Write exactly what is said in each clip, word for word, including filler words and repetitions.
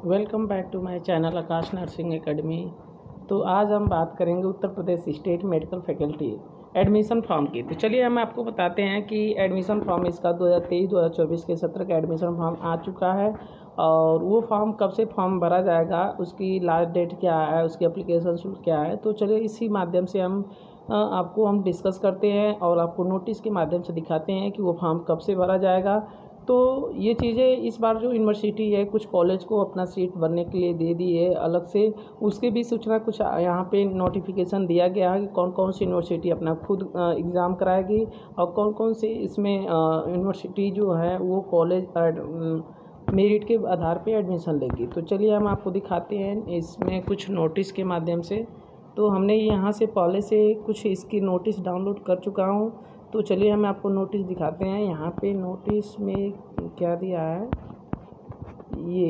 Welcome back to my channel Aakash nursing academy. तो आज हम बात करेंगे Uttar Pradesh state medical faculty admission form की। तो चलिए हम आपको बताते हैं कि एडमिशन फॉर्म इसका दो हज़ार तेईस दो हज़ार चौबीस के सत्र का एडमिशन फॉर्म आ चुका है और वो फॉर्म कब से फॉर्म भरा जाएगा, उसकी लास्ट डेट क्या है, उसकी एप्लीकेशन शुल्क क्या है। तो चलिए इसी माध्यम से हम आपको हम डिस्कस करते हैं और आपको नोटिस के माध्यम से दिखाते हैं कि वो फॉर्म कब से भरा जाएगा। तो ये चीज़ें इस बार जो यूनिवर्सिटी है कुछ कॉलेज को अपना सीट भरने के लिए दे दी है अलग से, उसके भी सूचना कुछ यहाँ पे नोटिफिकेशन दिया गया है कि कौन कौन सी यूनिवर्सिटी अपना खुद एग्ज़ाम कराएगी और कौन कौन सी इसमें यूनिवर्सिटी जो है वो कॉलेज मेरिट के आधार पे एडमिशन लेगी। तो चलिए हम आपको दिखाते हैं इसमें कुछ नोटिस के माध्यम से। तो हमने यहाँ से पहले से कुछ इसकी नोटिस डाउनलोड कर चुका हूँ। तो चलिए हम आपको नोटिस दिखाते हैं। यहाँ पे नोटिस में क्या दिया है, ये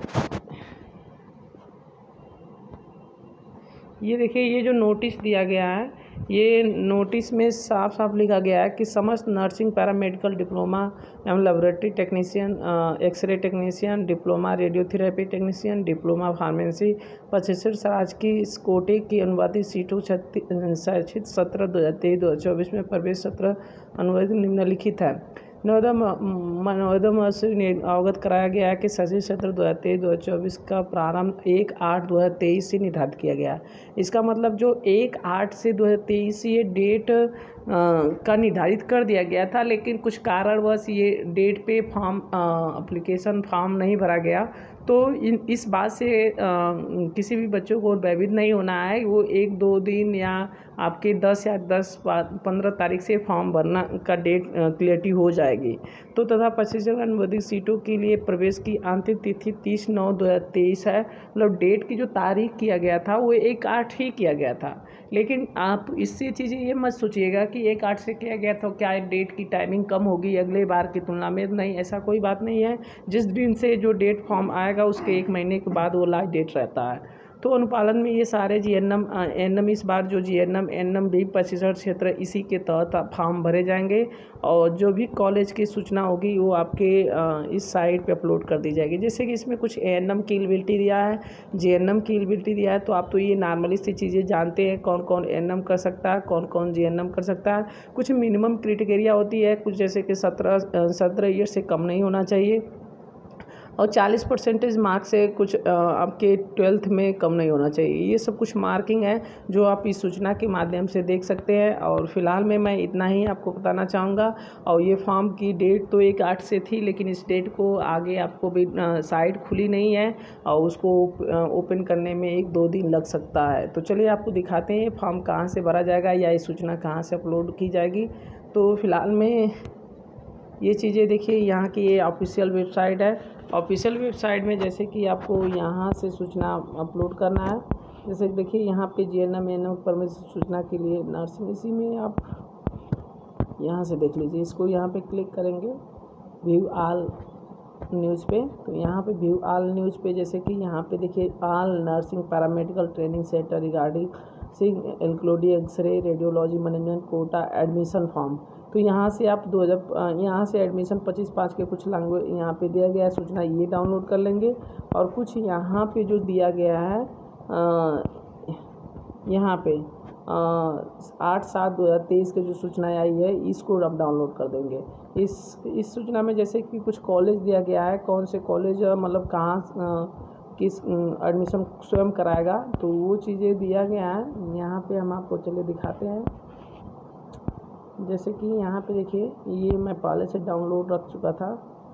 ये देखिए, ये जो नोटिस दिया गया है, ये नोटिस में साफ साफ लिखा गया है कि समस्त नर्सिंग पैरामेडिकल डिप्लोमा एवं laboratory technician, x-ray technician, diploma radiotherapy technician, diploma pharmacy पचहत्तर राज्य की इस कोटे की अनुवादित सीटों शैक्षिक सत्र दो हज़ार तेईस दो हज़ार चौबीस में प्रवेश सत्र अनुवादित निम्नलिखित है। नवोदय से अवगत कराया गया है कि शैक्षिक सत्र दो हज़ार तेईस दो हज़ार चौबीस का प्रारंभ एक आठ दो हज़ार तेईस से निर्धारित किया गया। इसका मतलब जो एक आठ से दो हज़ार तेईस ये डेट का निर्धारित कर दिया गया था, लेकिन कुछ कारणवश ये डेट पे फॉर्म एप्लीकेशन फॉर्म नहीं भरा गया। तो इन इस बात से आ, किसी भी बच्चों को भयभीत नहीं होना है। वो एक दो दिन या आपके दस या दस पंद्रह तारीख से फॉर्म भरना का डेट क्लियरिटी हो जाएगी। तो तथा पचहत्तर अनुबंधित सीटों के लिए प्रवेश की अंतिम तिथि तीस नौ दो हज़ार तेईस है। मतलब डेट की जो तारीख किया गया था वो एक आठ ही किया गया था, लेकिन आप इससे चीज़ें ये मत सोचिएगा कि एक आठ से किया गया तो क्या डेट की टाइमिंग कम होगी अगले बार की तुलना में। नहीं, ऐसा कोई बात नहीं है। जिस दिन से जो डेट फॉर्म आएगा उसके एक महीने के बाद वो लास्ट डेट रहता है। तो अनुपालन में ये सारे G N M N M इस बार जो G N M N M भी पचहत्तर क्षेत्र इसी के तहत फॉर्म भरे जाएंगे और जो भी कॉलेज की सूचना होगी वो आपके इस साइट पे अपलोड कर दी जाएगी। जैसे कि इसमें कुछ ए एन एम की एलिजिबिलिटी दिया है, जी एन एम की एलिजिबिलिटी दिया है। तो आप तो ये नॉर्मली सी चीज़ें जानते हैं, कौन कौन ए एन एम कर सकता है, कौन कौन जी एन एम कर सकता है। कुछ मिनिमम क्राइटेरिया होती है, कुछ जैसे कि सत्रह सत्रह ईयर से कम नहीं होना चाहिए और चालीस परसेंटेज मार्क्स से कुछ आपके ट्वेल्थ में कम नहीं होना चाहिए। ये सब कुछ मार्किंग है जो आप इस सूचना के माध्यम से देख सकते हैं। और फिलहाल में मैं इतना ही आपको बताना चाहूँगा। और ये फॉर्म की डेट तो एक आठ से थी, लेकिन इस डेट को आगे आपको भी साइट खुली नहीं है और उसको ओपन करने में एक दो दिन लग सकता है। तो चलिए आपको दिखाते हैं फॉर्म कहाँ से भरा जाएगा या ये सूचना कहाँ से अपलोड की जाएगी। तो फिलहाल में ये चीज़ें देखिए, यहाँ की ये ऑफिशियल वेबसाइट है। ऑफिशियल वेबसाइट में जैसे कि आपको यहाँ से सूचना अपलोड करना है। जैसे देखिए यहाँ पे G N M N M permission सूचना के लिए नर्सिंग, इसी में आप यहाँ से देख लीजिए। इसको यहाँ पे क्लिक करेंगे व्यू ऑल न्यूज़ पे। तो यहाँ पे व्यू ऑल न्यूज़ पे जैसे कि यहाँ पे देखिए all nursing paramedical training centre regarding सिंग including x-ray radiology management quota admission form. तो यहाँ से आप दो हज़ार यहाँ से एडमिशन पच्चीस पाँच के कुछ लैंग्वेज यहाँ पे दिया गया है सूचना, ये डाउनलोड कर लेंगे। और कुछ यहाँ पे जो दिया गया है यहाँ पे आठ सात दो हज़ार तेईस के जो सूचना आई है इसको आप डाउनलोड कर देंगे। इस इस सूचना में जैसे कि कुछ कॉलेज दिया गया है, कौन से कॉलेज मतलब कहाँ किस एडमिशन स्वयं कराएगा, तो वो चीज़ें दिया गया है। यहाँ पे हम आपको चलिए दिखाते हैं। जैसे कि यहाँ पे देखिए, ये मैं पहले से डाउनलोड रख चुका था।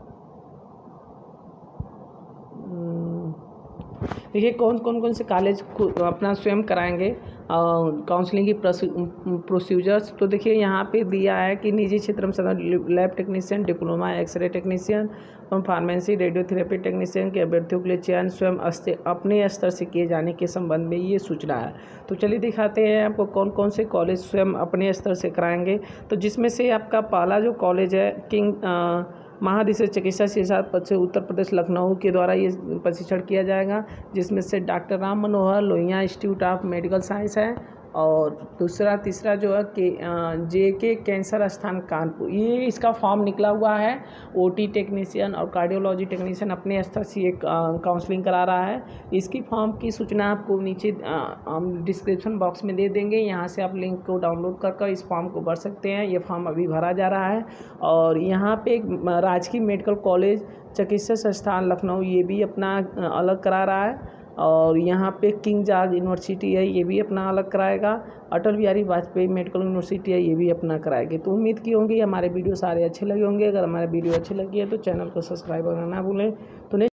देखिए कौन कौन कौन से कॉलेज को अपना स्वयं कराएंगे काउंसलिंग की प्रोसीजर्स। तो देखिए यहाँ पे दिया है कि निजी क्षेत्र में lab technician, diploma x-ray technician, pharmacy radiotherapy technician के अभ्यर्थियों के लिए चयन स्वयं अपने स्तर से किए जाने के संबंध में ये सूचना है। तो चलिए दिखाते हैं आपको कौन कौन से कॉलेज स्वयं अपने स्तर से कराएंगे। तो जिसमें से आपका पहला जो कॉलेज है किंग महादिशा चिकित्सा शिक्षा पद से उत्तर प्रदेश लखनऊ के द्वारा ये प्रशिक्षण किया जाएगा, जिसमें से doctor Ram Manohar Lohia institute of medical science है और दूसरा तीसरा जो है के जे के कैंसर स्थान कानपुर, ये इसका फॉर्म निकला हुआ है। ओटी टेक्नीशियन और कार्डियोलॉजी टेक्नीशियन अपने स्तर से एक काउंसलिंग करा रहा है। इसकी फॉर्म की सूचना आपको नीचे हम डिस्क्रिप्शन बॉक्स में दे देंगे, यहाँ से आप लिंक को डाउनलोड कर कर इस फॉर्म को भर सकते हैं। ये फॉर्म अभी भरा जा रहा है। और यहाँ पे एक राजकीय मेडिकल कॉलेज चिकित्सा संस्थान लखनऊ, ये भी अपना अलग करा रहा है। और यहाँ पे किंग जॉर्ज यूनिवर्सिटी है, ये भी अपना अलग कराएगा। अटल बिहारी वाजपेयी मेडिकल यूनिवर्सिटी है, ये भी अपना कराएगी। तो उम्मीद की होंगी हमारे वीडियो सारे अच्छे लगे होंगे। अगर हमारे वीडियो अच्छे लगी है तो चैनल को सब्सक्राइब करना ना भूलें। तो